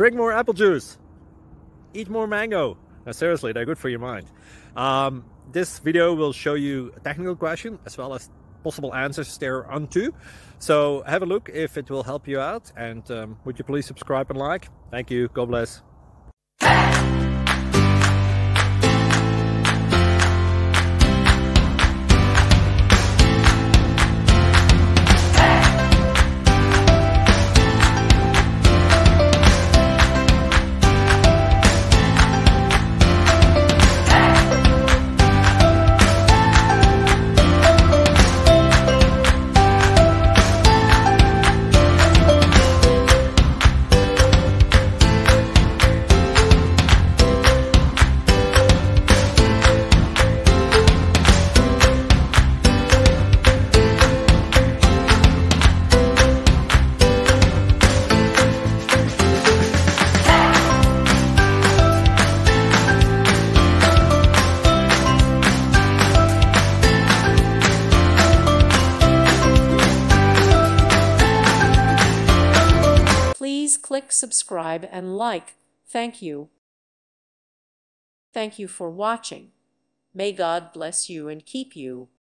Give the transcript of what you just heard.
Drink more apple juice. Eat more mango. No, seriously, they're good for your mind. This video will show you a technical question as well as possible answers thereunto. So have a look if it will help you out, and would you please subscribe and like? Thank you. God bless. Please click subscribe and like. Thank you. Thank you for watching. May God bless you and keep you.